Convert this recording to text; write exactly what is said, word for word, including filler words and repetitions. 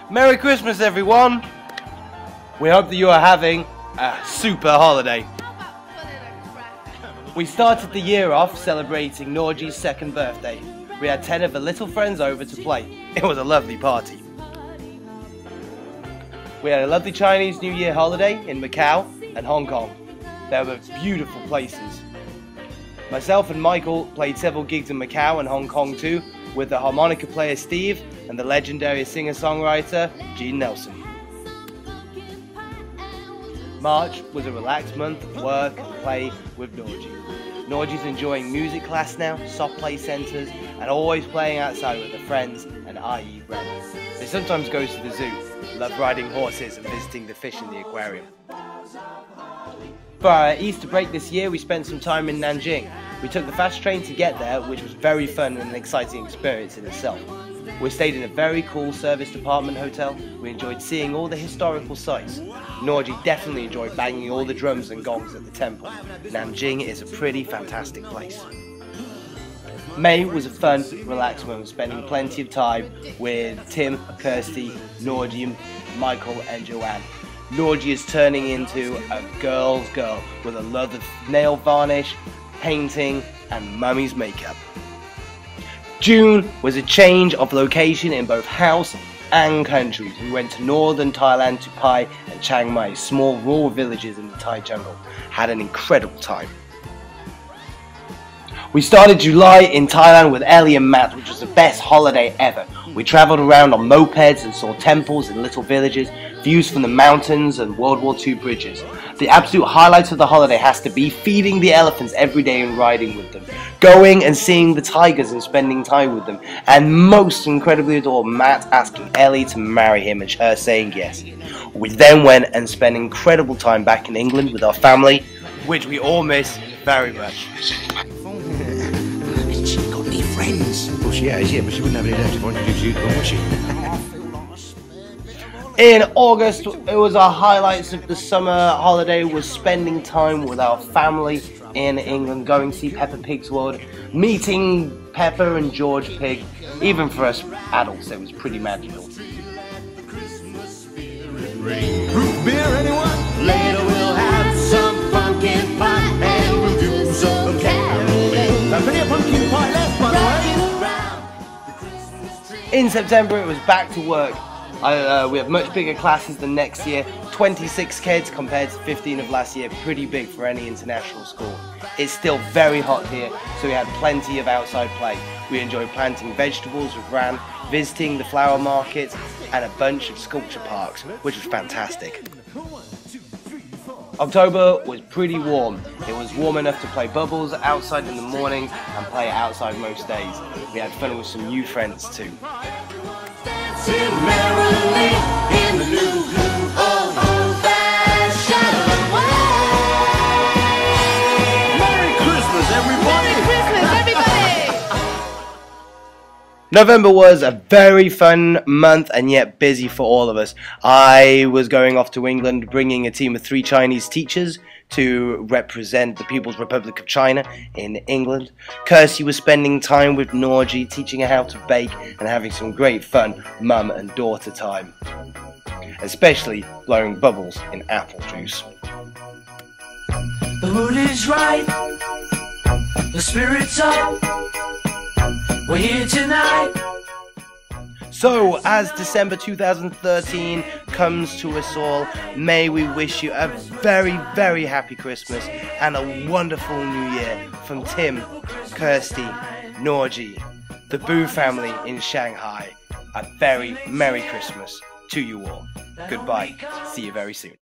Merry Christmas, everyone! We hope that you are having a super holiday. We started the year off celebrating Norji's second birthday. We had ten of her little friends over to play. It was a lovely party. We had a lovely Chinese New Year holiday in Macau and Hong Kong. They were beautiful places. Myself and Michael played several gigs in Macau and Hong Kong too, with the harmonica player Steve and the legendary singer-songwriter Gene Nelson. March was a relaxed month of work and play with Norji. Norji's enjoying music class now, soft play centres, and always playing outside with her friends and I E Brennan. They sometimes goes to the zoo, love riding horses and visiting the fish in the aquarium. For our Easter break this year, we spent some time in Nanjing. We took the fast train to get there, which was very fun and an exciting experience in itself. We stayed in a very cool service department hotel. We enjoyed seeing all the historical sites. Norji definitely enjoyed banging all the drums and gongs at the temple. Nanjing is a pretty fantastic place. May was a fun, relaxed moment, spending plenty of time with Tim, Kirsty, Norji, Michael and Joanne. Norji is turning into a girl's girl with a love of nail varnish, painting and mummy's makeup. June was a change of location in both house and countries. We went to northern Thailand to Pai and Chiang Mai, small rural villages in the Thai jungle. Had an incredible time. We started July in Thailand with Ellie and Matt, which was the best holiday ever. We travelled around on mopeds and saw temples and little villages, views from the mountains and World War Two bridges. The absolute highlight of the holiday has to be feeding the elephants every day and riding with them, going and seeing the tigers and spending time with them, and most incredibly adored Matt asking Ellie to marry him and her saying yes. We then went and spent incredible time back in England with our family, which we all miss very much. She got any friends? Well, she has, yeah, but she wouldn't have any left if I introduced you to them, would she? In August, it was our highlights of the summer holiday was spending time with our family in England, going to see Peppa Pig's World, meeting Peppa and George Pig. Even for us adults, it was pretty magical. Root beer, anyone? Later we'll have some pumpkin pie and we'll do some caroling. Now, plenty of pumpkin pie left, by the way. In September, it was back to work. I, uh, we have much bigger classes than next year, twenty-six kids compared to fifteen of last year, pretty big for any international school. It's still very hot here, so we had plenty of outside play. We enjoyed planting vegetables with Ran, visiting the flower markets, and a bunch of sculpture parks, which was fantastic. October was pretty warm. It was warm enough to play bubbles outside in the morning and play outside most days. We had fun with some new friends too. Merrily in the new old old-fashioned way. Merry Christmas, everybody! Merry Christmas, everybody! November was a very fun month and yet busy for all of us. I was going off to England bringing a team of three Chinese teachers to represent the People's Republic of China in England. Kirsty was spending time with Norji, teaching her how to bake and having some great fun mum and daughter time, especially blowing bubbles in apple juice. The mood is right, the spirit's up, we're here tonight. So, as December two thousand thirteen comes to us all, may we wish you a very, very happy Christmas and a wonderful New Year from Tim, Kirsty, Norji, the Boo family in Shanghai. A very Merry Christmas to you all. Goodbye. See you very soon.